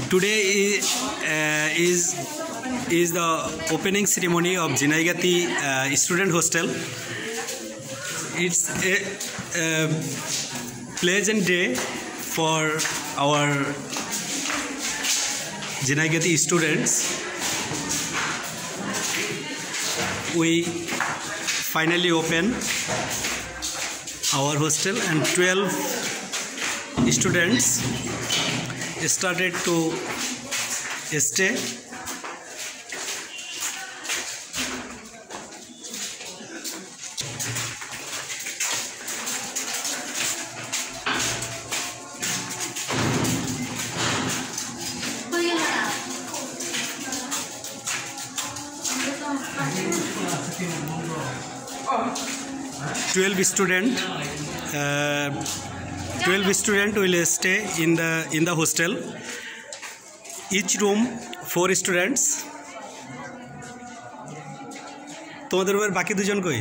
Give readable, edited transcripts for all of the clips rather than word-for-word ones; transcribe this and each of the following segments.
Today is the opening ceremony of Jinaigati Student Hostel. It's a pleasant day for our Jinaigati students. We finally open our hostel and 12 students started to stay. Twelve student will stay in the hostel. Each room 4 students. তোমাদের রুমের বাকি দুজন কই?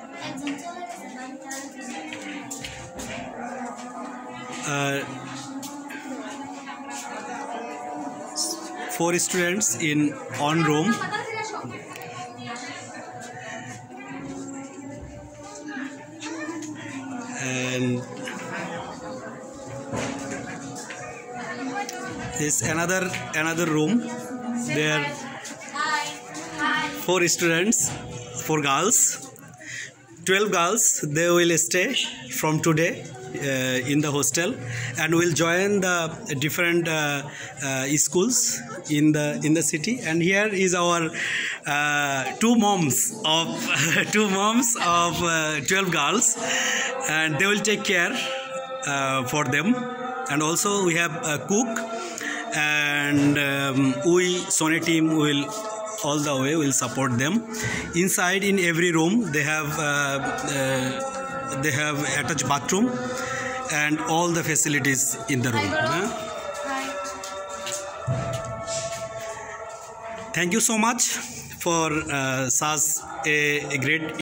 4 students in one room. And this another room. There 4 students, 4 girls, 12 girls. They will stay from today in the hostel and will join the different schools in the city. And here is our two moms of 12 girls, and they will take care for them. And also we have a cook, and we Sony team will all the way will support them. Inside in every room they have attached bathroom and all the facilities in the room. Thank you so much for such a great